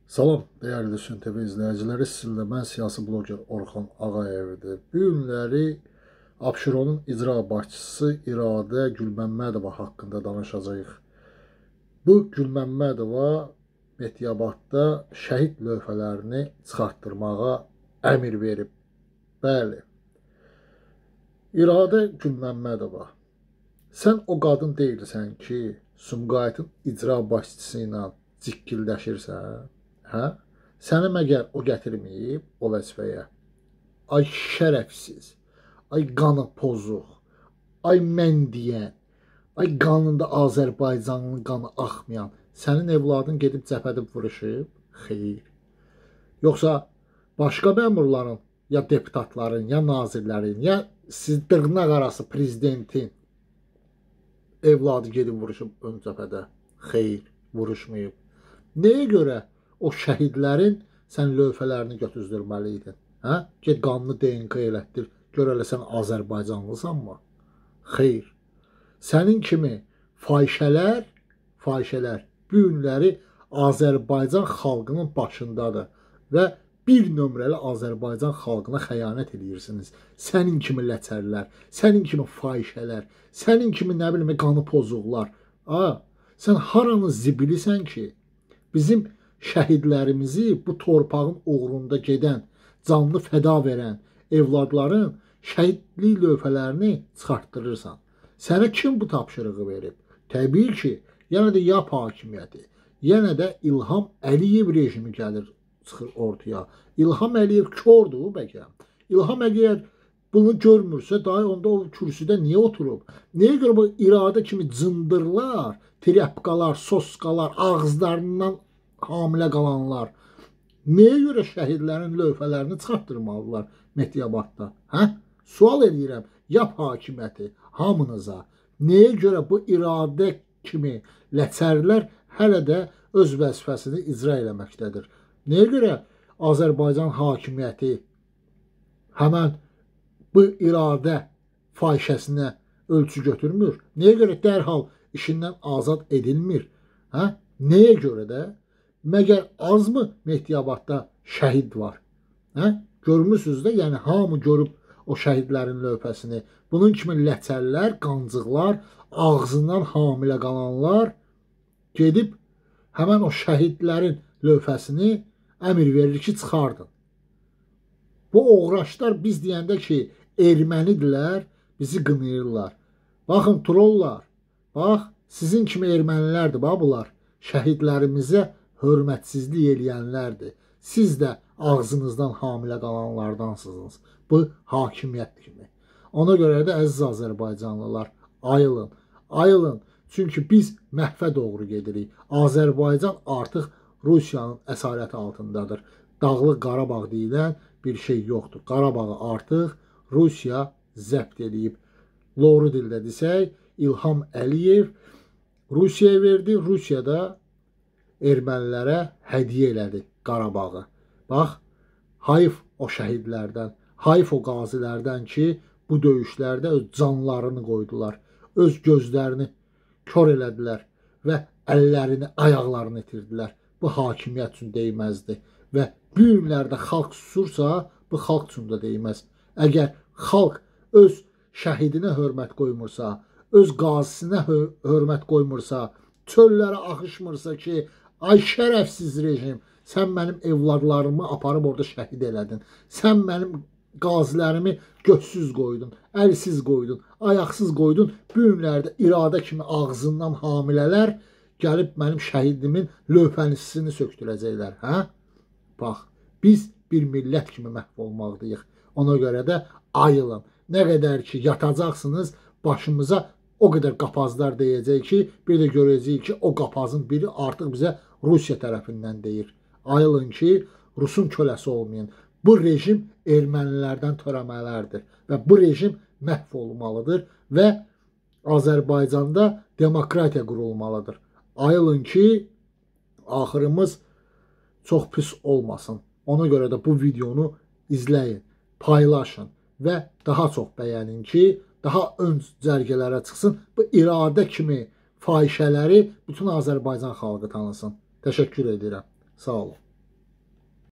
Salam, değerli Düşün TV izləyiciləri, sizinlə mən siyasi bloger Orxan Ağayevdir. Bu günləri Abşeronun icra başçısı İradə Gülməmmədova haqqında danışacağıq. Bu Gülməmmədova Mehdiyabadda şəhid lövhələrini çıxartdırmağa əmr verib. Bəli, İradə Gülməmmədova, sən o qadın deyilsən ki, Sumqayıtın icra başçısı ilə cikkilləşirsən. Hə? Səni məgər o gətirməyib o vəzifəyə? Ay şərəfsiz, ay qanı pozuq, ay mən deyən, ay qanında Azərbaycanın qanı axmayan, sənin evladın gedib cəbhədə vuruşub? Xeyr. Yoxsa başqa məmurların, ya deputatların, ya nazirlərin, ya siz dırnaq arası prezidentin evladı gedib vuruşub ön cəbhədə? Xeyr, vuruşmayıb. Nəyə görə o şəhidlərin sən lövhələrini götüzdürməliydin? Hə? Get qanını DNK elətdir, gör elə sən Azərbaycanlısanmı? Xeyr. Sənin kimi fahişələr bu günləri Azərbaycan xalqının başındadır və bir nömrəli Azərbaycan xalqına xəyanət edirsiniz. Sənin kimi ləçərlər, sənin kimi fahişələr, sənin kimi nə bilim qanı pozuqlar. Sən haranın zibilisən ki, bizim şəhidlərimizi bu torpağın uğrunda gedən, canlı fəda verən evladların şəhidlik lövhələrini çıxartdırırsan. Sənə kim bu tapşırığı verib? Təbii ki, yenə də YAP hakimiyyəti, yenə də İlham Əliyev rejimi gəlir, çıxır ortaya. İlham Əliyev kördür bəlkə. İlham Əliyev bunu görmürsə, daha onda o kürsüdə niyə oturub? Nəyə görə bu İradə kimi cındırlar, triyapkalar, soskalar, ağızlarından hamilə qalanlar nəyə görə şəhidlərin lövhələrini çıxartdırmalılar Mehdiyabadda? Hə? Sual edirəm, YAP hakimiyyəti hamınıza. Nəyə görə bu İradə kimi ləçərlər hələ də öz vəzifəsini icra eləməkdədir? Nəyə görə Azərbaycan hakimiyyəti həmən bu İradə fahişəsinə ölçü götürmür? Nəyə görə dərhal işindən azad edilmir? Hə? Nəyə görə də? Məgər azmı Mehdiyabadda şəhid var? Hə? Görmüsünüz də, yəni hamı görüb o şəhidlərin lövhəsini. Bunun kimi ləçərlər, qancıqlar, ağzından hamilə qalanlar gedib həmən o şəhidlərin lövhəsini əmr verir ki, çıxardın. Bu oğraşlar biz deyəndə ki, ermənidirlər, bizi qınayırlar. Baxın, trollar, bax, sizin kimi ermənilərdir, bunlar. Şəhidlərimizə hörmətsizlik eləyənlərdir. Siz də ağzınızdan hamilə qalanlardansınız. Bu hakimiyyət kimi. Ona görə də əziz Azərbaycanlılar, ayılın, ayılın. Çünki biz məhvə doğru gedirik. Azərbaycan artıq Rusiyanın əsarəti altındadır. Dağlıq Qarabağ deyilən bir şey yoxdur. Qarabağı artıq Rusiya zəbt edib. Loru dildə desək, İlham Əliyev Rusiyaya verdi, Rusiya da ermənilərə hədiyyə elədi Qarabağı. Bax, hayf o şəhidlərdən, hayf o qazilərdən ki, bu döyüşlərdə öz canlarını qoydular, öz gözlərini kör elədilər və əllərini, ayaqlarını itirdilər. Bu hakimiyyət üçün deyməzdi və bu günlərdə xalq susursa, bu xalq üçün də deyməz. Əgər xalq öz şəhidinə hörmət qoymursa, öz qazisinə hörmət qoymursa, çöllərə axışmırsa ki, ay şərəfsiz rejim, sən mənim evladlarımı aparıb orada şəhid elədin. Sən mənim qazilərimi gözsüz qoydun, əlsiz qoydun, ayaqsız qoydun. Bu günlərdə İradə kimi ağzından hamilələr gəlib mənim şəhidimin lövhənisini söktürəcəklər. Hə? Bax, biz bir millət kimi məhv olmaqdayıq. Ona görə də ayılın. Nə qədər ki yatacaqsınız, başımıza o qədər qapazlar deyəcək ki, bir də görəcəyik ki, o qapazın biri artıq bizə Rusiya tərəfindən deyir. Ayılın ki, Rusun köləsi olmayın. Bu rejim ermənilərdən törəmələrdir və bu rejim məhv olmalıdır və Azərbaycanda demokratiya qurulmalıdır. Ayılın ki, axırımız çox pis olmasın. Ona görə də bu videonu izləyin, paylaşın və daha çox bəyənin ki, daha ön cərgələrə çıxsın. Bu İradə kimi fahişələri bütün Azərbaycan xalqı tanısın. Təşəkkür edirəm. Sağ olun.